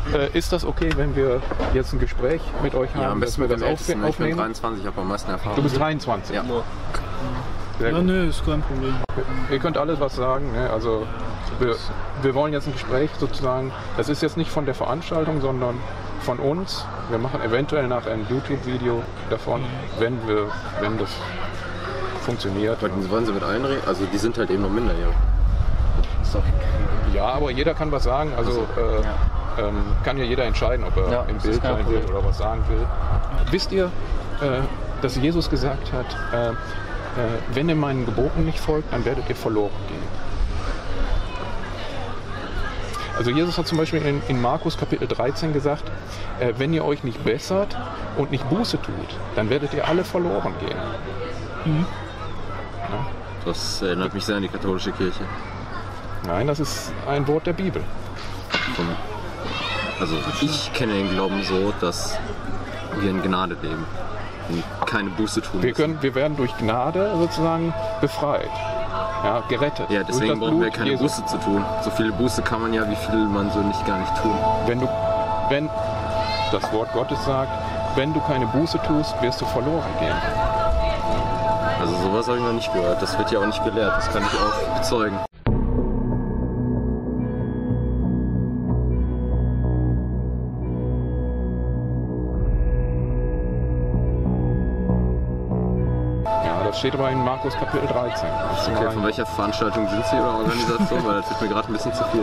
ist das okay, wenn wir jetzt ein Gespräch mit euch haben? Ja, am besten dass wir mit dem Ältesten. Ich bin aufnehmen? 23, ich habe am meisten Erfahrung. Du bist 23? Ja. Sehr Ja, gut. nö, ist kein Problem. Ihr könnt alles was sagen. Ne? Also wir wollen jetzt ein Gespräch sozusagen. Das ist jetzt nicht von der Veranstaltung, sondern von uns. Wir machen eventuell nach ein YouTube-Video davon, wenn das funktioniert. Wollen Sie mit allen reden? Also die sind halt eben noch minderjährig. Ist doch. Ja, aber jeder kann was sagen. Also kann ja jeder entscheiden, ob er im Bild sein will oder was sagen will. Wisst ihr, dass Jesus gesagt hat, wenn ihr meinen Geboten nicht folgt, dann werdet ihr verloren gehen. Also Jesus hat zum Beispiel in Markus Kapitel 13 gesagt, wenn ihr euch nicht bessert und nicht Buße tut, dann werdet ihr alle verloren gehen. Mhm. Ja? Das erinnert mich sehr an die katholische Kirche. Nein, das ist ein Wort der Bibel. Also ich kenne den Glauben so, dass wir in Gnade leben und keine Buße tun müssen. Wir werden durch Gnade sozusagen befreit, ja, gerettet. Ja, deswegen brauchen wir keine Buße zu tun. So viele Buße kann man ja, wie viel man so nicht gar nicht tun. Wenn das Wort Gottes sagt, wenn du keine Buße tust, wirst du verloren gehen. Also sowas habe ich noch nicht gehört. Das wird ja auch nicht gelehrt. Das kann ich auch bezeugen. Das steht aber in Markus Kapitel 13. Okay, von welcher Veranstaltung sind Sie oder Organisation? Weil das wird mir gerade ein bisschen zu viel.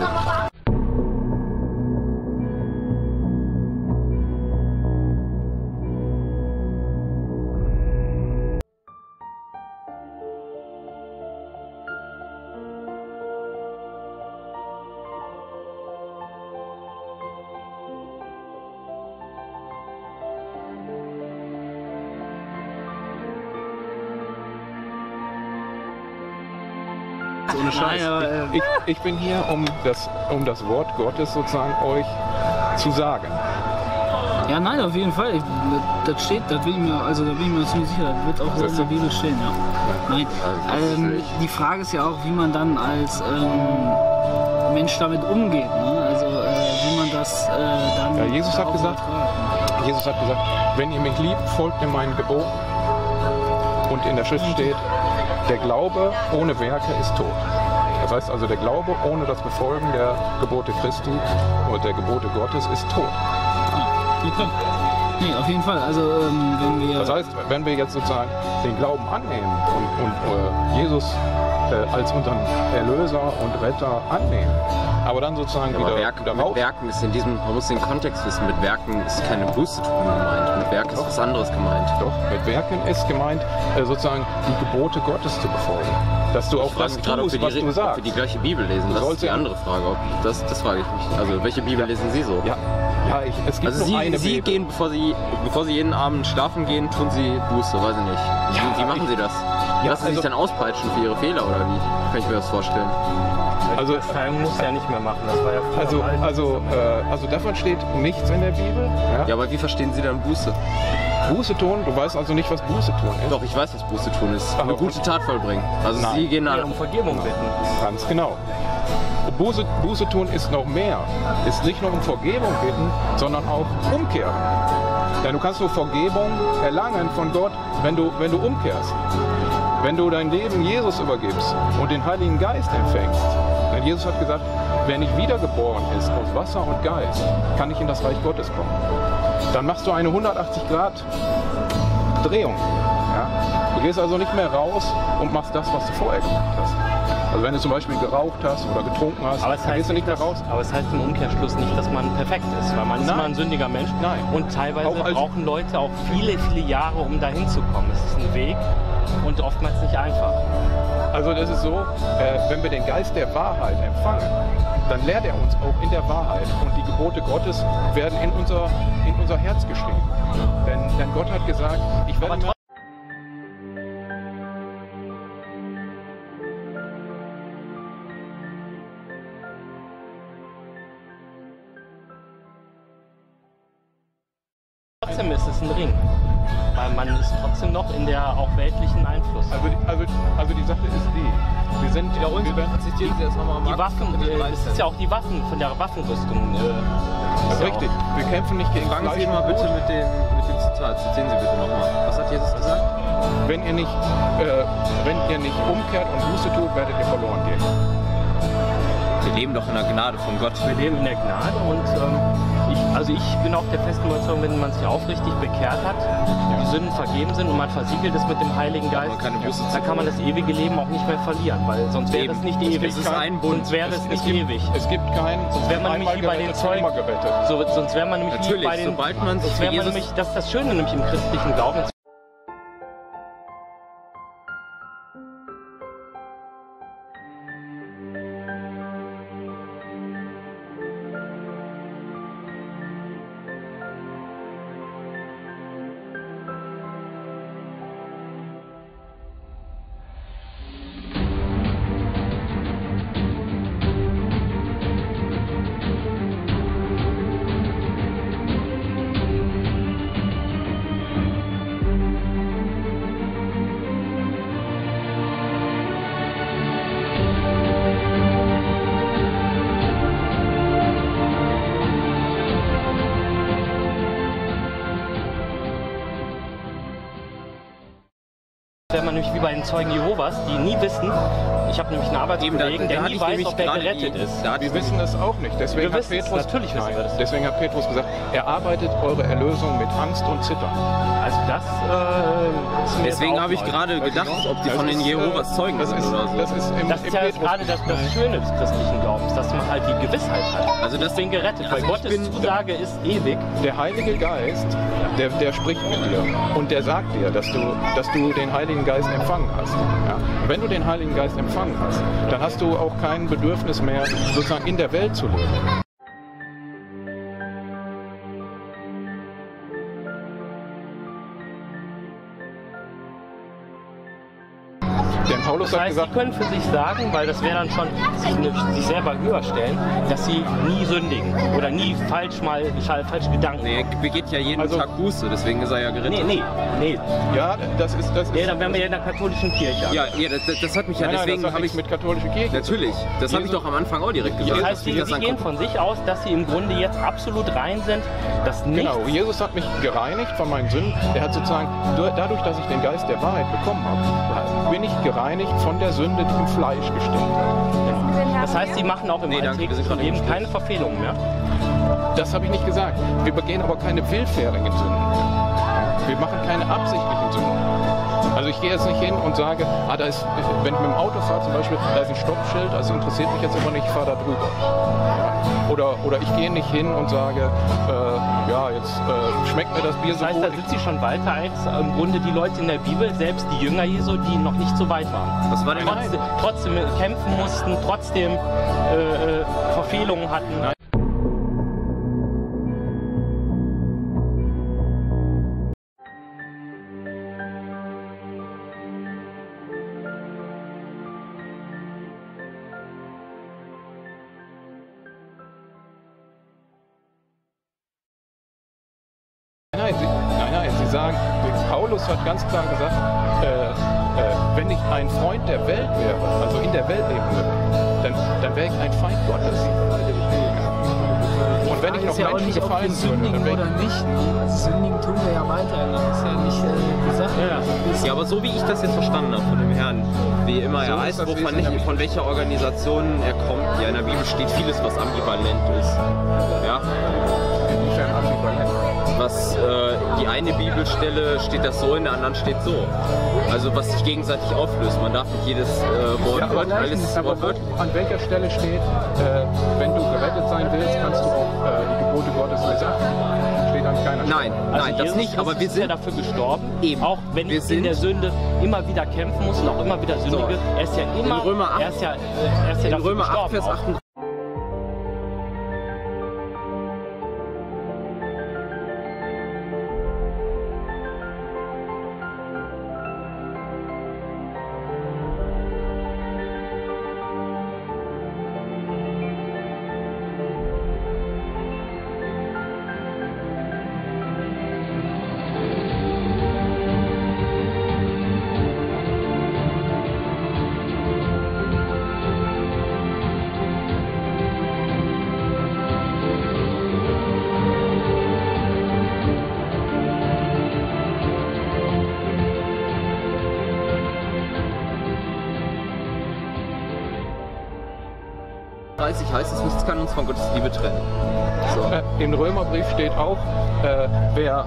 Ohne Scheiß. Ich bin hier, um das Wort Gottes sozusagen euch zu sagen. Ja, nein, auf jeden Fall. Das steht, da bin ich mir ziemlich sicher, das wird auch so in der Bibel stehen, ja. Nein. Die Frage ist ja auch, wie man dann als Mensch damit umgeht, ne? Also wie man das dann. Ja, Jesus hat gesagt, wenn ihr mich liebt, folgt ihr meinen Geboten. Und in der Schrift steht, der Glaube ohne Werke ist tot. Das heißt also, der Glaube ohne das Befolgen der Gebote Christi und der Gebote Gottes ist tot. Nee, auf jeden Fall. Also, das heißt, wenn wir jetzt sozusagen den Glauben annehmen und Jesus als unseren Erlöser und Retter annehmen, aber dann sozusagen ja, mit Werken ist man muss den Kontext wissen, mit Werken ist keine Buße tun gemeint, mit Werken ist was anderes gemeint. Doch, mit Werken ist gemeint, sozusagen die Gebote Gottes zu befolgen. Dass du auch das tust, was du sagst. Ob wir die gleiche Bibel lesen, das ist die andere Frage. Das frage ich mich. Also, welche Bibel lesen Sie so? Ja, es gibt also nur eine Sie Bibel. gehen, bevor Sie jeden Abend schlafen gehen, tun Sie Buße, weiß ich nicht. Ja, wie machen Sie das? Ja, Lassen Sie sich dann auspeitschen für Ihre Fehler oder wie? Kann ich mir das vorstellen? Also Befreiung muss ja nicht mehr machen, das war ja früher also davon steht nichts in der Bibel. Ja, aber wie verstehen Sie dann Buße? Buße tun? Du weißt also nicht, was Buße tun ist? Doch, ich weiß, was Buße tun ist. Eine gute Tat vollbringen. Also Nein. Sie gehen um Vergebung bitten. Ganz genau. Buße tun ist noch mehr. Ist nicht nur um Vergebung bitten, sondern auch umkehren. Denn du kannst nur Vergebung erlangen von Gott, wenn du umkehrst. Wenn du dein Leben Jesus übergibst und den Heiligen Geist empfängst. Denn Jesus hat gesagt, wer nicht wiedergeboren ist aus Wasser und Geist, kann nicht in das Reich Gottes kommen. Dann machst du eine 180-Grad-Drehung. Ja? Du gehst also nicht mehr raus und machst das, was du vorher gemacht hast. Also wenn du zum Beispiel geraucht hast oder getrunken hast, dann gehst du nicht mehr raus. Aber es heißt im Umkehrschluss nicht, dass man perfekt ist, weil man ist immer ein sündiger Mensch. Nein. Und teilweise brauchen Leute auch viele, viele Jahre, um dahin zu kommen. Es ist ein Weg und oftmals nicht einfach. Also das ist so, wenn wir den Geist der Wahrheit empfangen, dann lehrt er uns auch in der Wahrheit und die Gebote Gottes werden in unser Herz geschrieben. Denn Gott hat gesagt, ich werde... Trotzdem ist es ein Ring, weil man ist trotzdem noch in der auch weltlichen Einfluss. Also die Sache ist die, wir sind... Zitieren Sie das nochmal. Die Waffen, es ist ja auch die Waffen von der Waffenrüstung. Richtig, wir kämpfen nicht gegen Fangen Fleisch Sie mal und bitte Blut. mit dem Zitat. Zitieren Sie bitte nochmal. Was hat Jesus gesagt? Wenn ihr nicht umkehrt und Buße tut, werdet ihr verloren gehen. Wir leben doch in der Gnade von Gott. Wir leben in der Gnade und ich bin auch der festen Überzeugung, wenn man sich aufrichtig bekehrt hat, die Sünden vergeben sind und man versiegelt ist mit dem Heiligen Geist, dann kann man das ewige Leben auch nicht mehr verlieren, weil sonst wäre das nicht ewig. Es ist ein Bund. Sonst wäre das nicht ewig. Es gibt keinen, Sonst wäre man nämlich wie bei den Zeugen. Sonst wäre man nämlich Natürlich, wie bei den. sobald man sich Sonst für wäre man Jesus... nämlich, das ist das Schöne nämlich im christlichen Glauben. Wäre man nämlich wie bei den Zeugen Jehovas, die nie wissen, ich habe nämlich einen Arbeitskollegen, der nie weiß, ob er gerettet ist. Wir wissen es auch nicht. Deswegen Wir hat wissen es, Petrus, natürlich wissen wir das. Deswegen hat Petrus gesagt, erarbeitet eure Erlösung mit Angst und Zittern. Also das ist mir Deswegen jetzt auch habe ich neu. gerade gedacht, ob die Das von den ist, Jehovas Zeugen das sind ist, oder so. Das ist Das ist ja jetzt gerade das Schöne des christlichen Glaubens, dass man halt die Gewissheit hat. Also das Deswegen gerettet, weil ich Gottes bin- Zusage ist ewig. der Heilige Geist, der spricht mit dir und der sagt dir, dass du den Heiligen Geist empfangen hast. Ja? Wenn du den Heiligen Geist empfangen hast, dann hast du auch kein Bedürfnis mehr, sozusagen in der Welt zu leben. Denn Paulus Das hat heißt, gesagt, sie können für sich sagen, weil das wäre dann schon sich selber höher stellen, dass sie nie sündigen oder nie falsche Gedanken Nee, er begeht ja jeden Also- Tag Buße, deswegen ist er ja gerettet. Nee. ja, das ist Nee, dann wären wir ja in der katholischen Kirche. Ja, das hat mich ja, nein, deswegen das hat habe nichts ich... mit katholischer Kirche. Natürlich, das habe ich doch am Anfang auch direkt gesagt. Das heißt, dass sie das ein gehen von sich aus, dass sie im Grunde jetzt absolut rein sind, dass nichts... Genau, Jesus hat mich gereinigt von meinen Sünden. Er hat sozusagen, dadurch, dass ich den Geist der Wahrheit bekommen habe, bin ich gereinigt von der Sünde, die im Fleisch gesteckt hat. Das heißt, sie machen auch im Nee, danke, wir sind alltäglichen gerade im Leben Gespräch. keine Verfehlungen mehr. Das habe ich nicht gesagt. Wir begehen aber keine willfährigen Sünden. Wir machen keine absichtlichen Sünden. Also ich gehe jetzt nicht hin und sage, da ist, wenn ich mit dem Auto fahre zum Beispiel, da ist ein Stoppschild, das interessiert mich jetzt aber nicht, ich fahre da drüber. Ja. Oder ich gehe nicht hin und sage, jetzt schmeckt mir das Bier Das so heißt, gut. da sind sie schon weiter als im Grunde die Leute in der Bibel, selbst die Jünger Jesu, die noch nicht so weit waren. Was war denn Trotzdem kämpfen mussten, trotzdem Verfehlungen hatten. Nein, Sie sagen, Paulus hat ganz klar gesagt, wenn ich ein Freund der Welt wäre, also in der Welt leben würde, dann wäre ich ein Feind Gottes. Und wenn ich noch ist ja auch Menschen nicht, ob wir gefallen würde, sündigen dann wäre oder nicht. Also sündigen tun wir ja weiter. Das ist ja nicht die Sache. Ja, aber so wie ich das jetzt verstanden habe von dem Herrn, wie immer So er ist heißt, das von welcher Organisation er kommt, ja in der Bibel steht vieles, was ambivalent ist. Ja, inwiefern ambivalent. was die eine Bibelstelle steht das so, in der anderen steht so. Also was sich gegenseitig auflöst. Man darf nicht jedes Wort, alles aber Wort. an welcher Stelle steht, wenn du gerettet sein willst, kannst du auch die Gebote Gottes missachten? Steht an keiner Stelle. Nein, nein, das Jesus nicht, aber wir Christus ist ja sind... dafür gestorben, Eben. auch wenn Wir ich sind- in der Sünde immer wieder kämpfen muss und auch immer wieder sündige. Er ist ja immer, In Römer 8 er ist ja In dafür Römer 8, gestorben. Vers auch. 38. 33 heißt es, nichts kann uns von Gottes Liebe trennen. So. Im Römerbrief steht auch, wer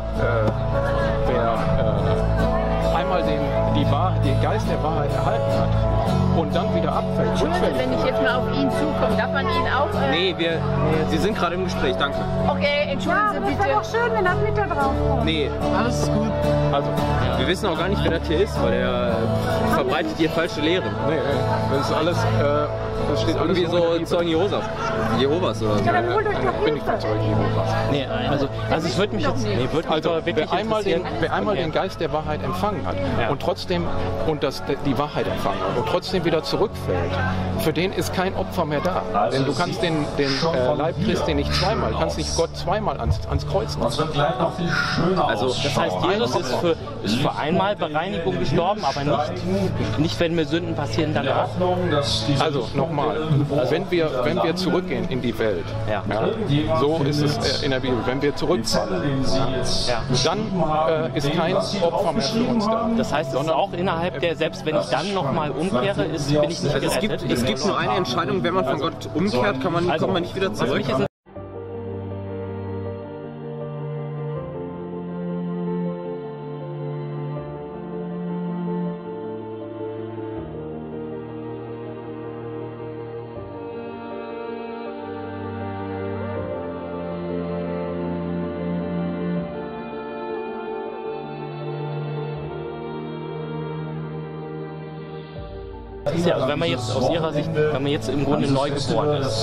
einmal den Geist der Wahrheit erhalten hat und dann wieder abfällt. Entschuldigung, wenn ich jetzt mal auf ihn zukomme, darf man ihn auch... Nee, Sie sind gerade im Gespräch, danke. Okay, entschuldigen Sie bitte. Das wäre doch schön, wenn das mit da drauf kommt. Nee, Alles ist gut. Also, wir wissen auch gar nicht, wer das hier ist, weil er verbreitet hier falsche Lehren. nee, das ist alles, das steht alles Irgendwie so in der so Bibel. Zeugen Jehovas oder so. Ja, dann holt euch doch Ich bin nicht von Zeugen Jehovas. Nee, also es würde mich jetzt würde mich Also, aber wirklich wer einmal den Geist der Wahrheit empfangen hat und trotzdem die Wahrheit empfangen hat und trotzdem wieder zurückfällt, für den ist kein Opfer mehr da. Denn du kannst den Leib Christi nicht zweimal, kannst nicht Gott zweimal ans Kreuz nehmen. Also, Das heißt, Jesus ist für einmal Bereinigung gestorben, aber nicht wenn mir Sünden passieren danach. Also nochmal, wenn wir zurückgehen in die Welt, Ja. so ist es in der Bibel, wenn wir zurückfallen, dann ist kein Opfer mehr für uns da. Das heißt, es ist auch innerhalb der, selbst wenn ich dann nochmal umkehre, bin ich nicht also gerettet. es gibt nur eine Entscheidung, wenn man von Gott umkehrt, kommt man nicht wieder zurück. Ja, also wenn man jetzt aus Ihrer Sicht, wenn man jetzt im Grunde neu geboren ist.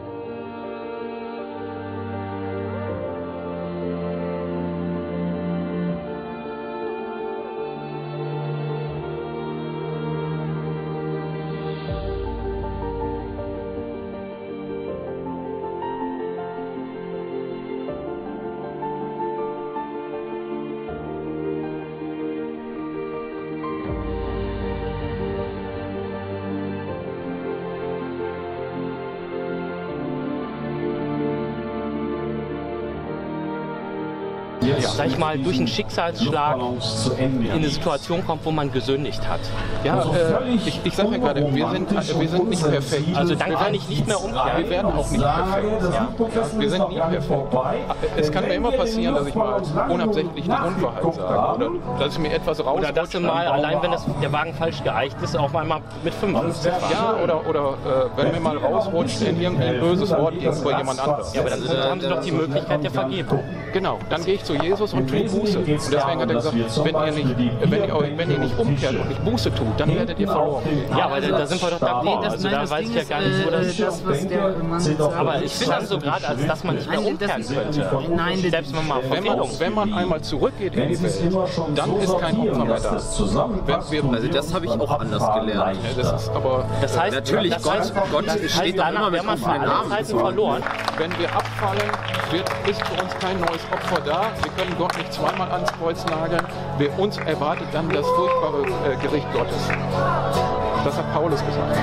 Sag ich mal, durch einen Schicksalsschlag in eine Situation kommt, wo man gesündigt hat. Ja, ich sage ja gerade, wir sind nicht perfekt. Also dann kann ich nicht mehr umkehren. Wir werden auch nicht perfekt. Ja, wir sind nie perfekt. Es kann mir immer passieren, dass ich mal unabsichtlich die Unwahrheit sage oder dass ich mir etwas Oder rausrutsche. dass du mal, allein wenn der Wagen falsch geeicht ist, auch einmal mit 55 fahren. Ja, oder wenn mir mal rausrutscht in irgendein böses Wort gegenüber jemand anderes. Ja, aber dann haben sie doch die Möglichkeit der Vergebung. Genau, dann gehe ich zu Jesus und tue Buße. Und deswegen hat er gesagt, wenn ihr nicht umkehrt und nicht Buße tut, dann werdet ihr verloren. Ja, aber da sind wir doch d'accord. Also da weiß ich ja gar nicht, wo das ist. was der Mann sagt. Aber ich finde dann so gerade, als dass man nicht mehr umkehren könnte. Nein, Selbst wenn man Verfehlung. Wenn man einmal zurückgeht in die Welt, dann ist kein Opfer mehr da. Also das habe ich auch anders gelernt. Das ist aber, Das heißt, Natürlich, das Gott heißt, steht doch immer danach mit wäre man für offenen alle Armen. Zeiten verloren. wenn wir abfallen, ist für uns kein neues Opfer da. Wir können Gott nicht zweimal ans Kreuz nageln. Uns erwartet dann das furchtbare Gericht Gottes. Das hat Paulus gesagt.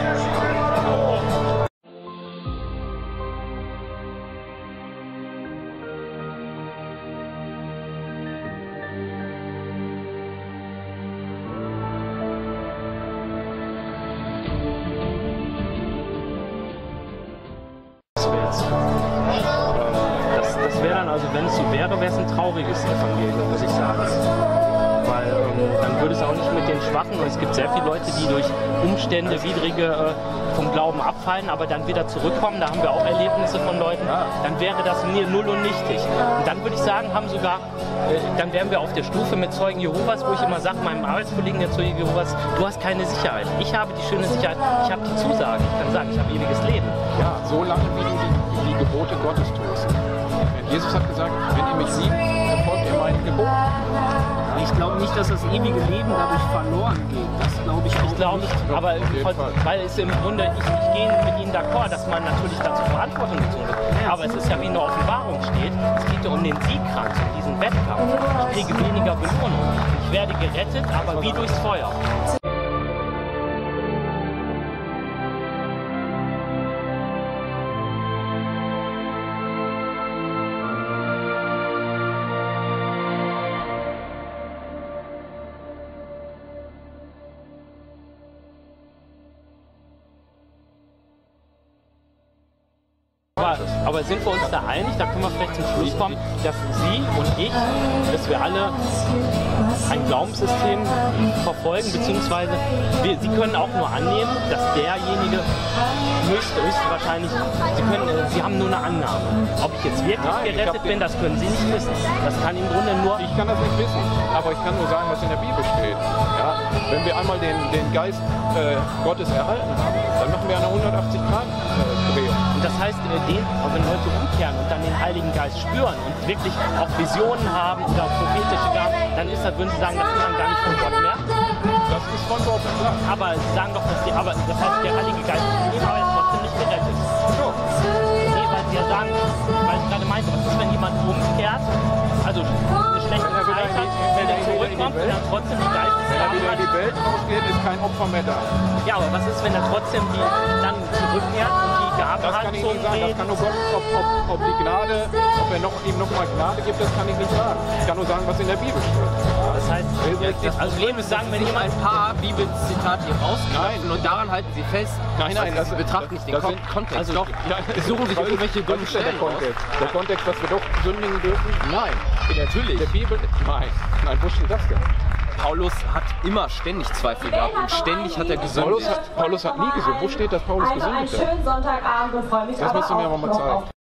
Das wäre dann, also wenn es so wäre, wäre es ein trauriges Evangelium, muss ich sagen. Weil dann würde es auch nicht mit den Schwachen, und es gibt sehr viele Leute, die durch Umstände, widrige vom Glauben abfallen, aber dann wieder zurückkommen, da haben wir auch Erlebnisse von Leuten, dann wäre das null und nichtig. Und dann würde ich sagen, dann wären wir auf der Stufe mit Zeugen Jehovas, wo ich immer sage, meinem Arbeitskollegen der Zeuge Jehovas, du hast keine Sicherheit. Ich habe die schöne Sicherheit, ich habe die Zusage, ich kann sagen, ich habe ewiges Leben. Ja, so lange wie du die Gebote Gottes tust. Jesus hat gesagt, wenn ihr mich liebt, dann folgt ihr meinen Geboten. Ich glaube nicht, dass das ewige Leben dadurch verloren geht. Das glaube ich auch Ich glaube nicht. nicht, aber jeden Fall. weil es im Grunde, ich gehe mit Ihnen d'accord, dass man natürlich dazu Verantwortung gezogen wird. Aber es ist ja wie in der Offenbarung steht, es geht ja um den Siegkranz, um diesen Wettkampf. Ich kriege weniger Belohnung. Ich werde gerettet, aber wie durchs Feuer. Aber sind wir uns da einig, da können wir vielleicht zum Schluss kommen, dass Sie und ich, dass wir alle ein Glaubenssystem verfolgen, beziehungsweise Sie können auch nur annehmen, dass derjenige höchstwahrscheinlich, Sie haben nur eine Annahme. Ob ich jetzt wirklich gerettet bin, das können Sie nicht wissen. Das kann im Grunde nur... Ich kann das nicht wissen, aber ich kann nur sagen, was in der Bibel steht. Ja? Wenn wir einmal den Geist Gottes erhalten haben, dann machen wir eine 180-Grad-Drehung. Und das heißt, wenn Leute umkehren und dann den Heiligen Geist spüren und wirklich auch Visionen haben oder prophetische Gaben, dann ist das, würden Sie sagen, das ist dann gar nicht von Gott mehr? Das ist von Gott, klar. Aber Sie sagen doch, das heißt, der Heilige Geist ist ihm aber trotzdem nicht gerettet. So. Nee, weil Sie ja sagen, weil ich gerade meinte, was ist, wenn jemand umkehrt, also eine schlechte Zeit hat, wenn er zurückkommt und dann trotzdem die Geistesgaben Wenn er in die Welt rausgeht, ist kein Opfer mehr da. Ja, aber was ist, wenn er trotzdem dann zurückkehrt und die Gaben Das hat kann ich zum nicht sagen. Das kann nur Gott, ob die Gnade, ob er ihm noch mal Gnade gibt, das kann ich nicht sagen. Ich kann nur sagen, was in der Bibel steht. Das heißt, Das Problem ist, sagen, wenn jemand ein paar Bibelzitate hier rausgreifen und daran halten Sie fest, Nein, Sie betrachten nicht den Kontext. Also doch, suchen sich irgendwelche dummen Stellen der Kontext. Der Kontext, dass wir doch sündigen dürfen? Nein. Natürlich. Der Bibel? Nein, wo steht das denn? Paulus hat immer ständig Zweifel gehabt und ständig hat er gesündigt. Paulus hat nie gesündigt. Wo steht, dass Paulus Also einen gesündigt hat? schönen Sonntagabend und freue mich Das aber musst du mir auch aber mal noch zeigen. auf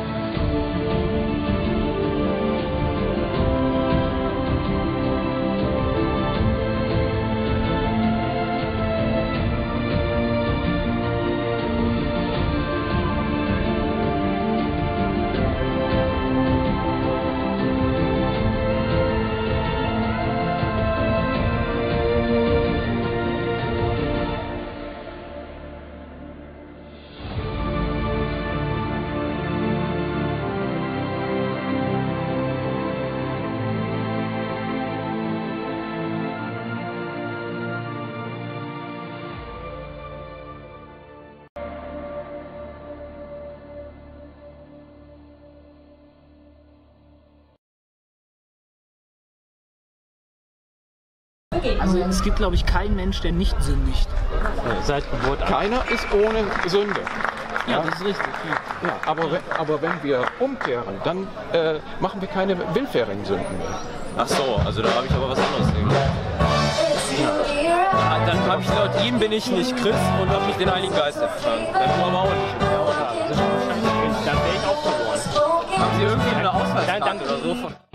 Also es gibt, glaube ich, keinen Mensch, der nicht sündigt. seit Geburt an. Keiner ist ohne Sünde. Ja, das ist richtig. Ja, aber wenn wir umkehren, dann machen wir keine willfährigen Sünden mehr. Ach so, also da habe ich aber was anderes nehmen. Ja, dann habe ich laut ihm bin ich nicht Christ und habe nicht den Heiligen Geist empfangen. Dann tun wir aber auch nicht. Dann wäre ich auch verloren. Haben Sie irgendwie eine Ausfallskarte Dann oder so von